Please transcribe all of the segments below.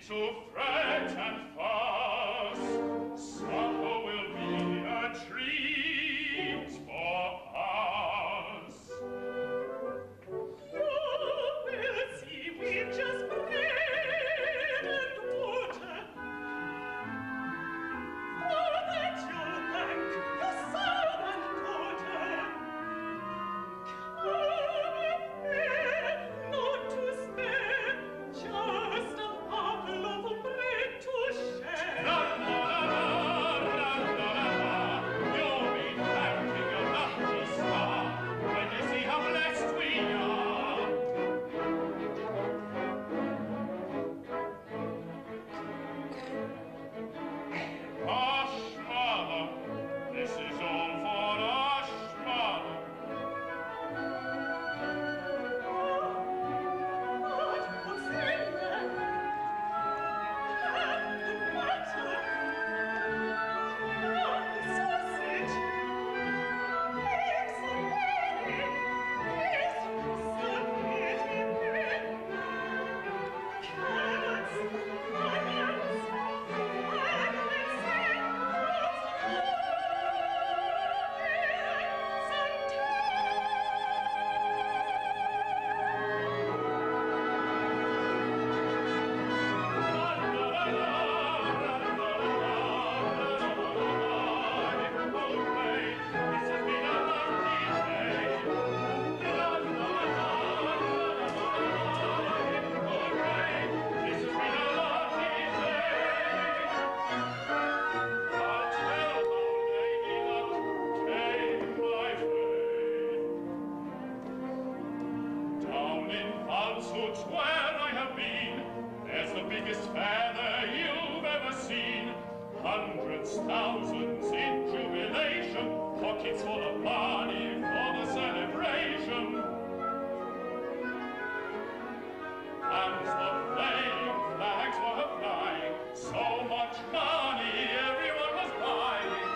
to fret and fuss. Supper will be a treat for us. You will see we've just bread and water. For that you'll thank your son and daughter. Come here, not to spare, just a couple of bread to share. La la la la la la. You'll be thanking your lucky star when you see how blessed we are. Hush, mother, this is all for us, mother. What was in there? And the butter, and the sausage, eggs and bacon, this was a pretty bread. Carrots, onions, and Down in falsehoods where I have been, there's the biggest fair there you've ever seen. Hundreds, thousands in jubilation, pockets full of money for the celebration. And the flaming flags were flying, so much money everyone was buying.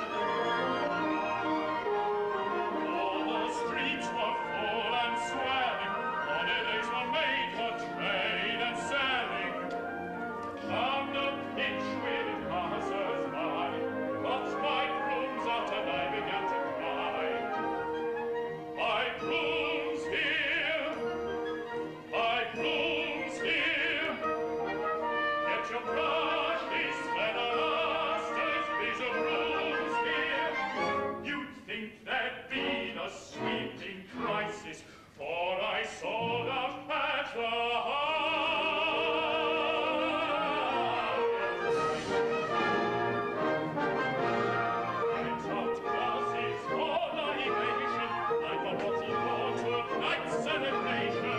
All the streets were full and swelling, holidays were made for trade and selling. On the pitch with passers-by, got my brooms out and I began to cry. My brooms here, my brooms here. Get your brushes, let us as these are brooms here. You'd think there'd been a sweeping crisis, for I sold out at the Went out glasses for libation, like a bottle brought to a night celebration.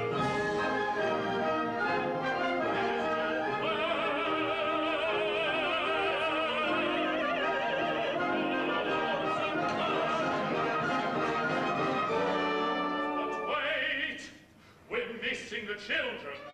But wait, we're missing the children.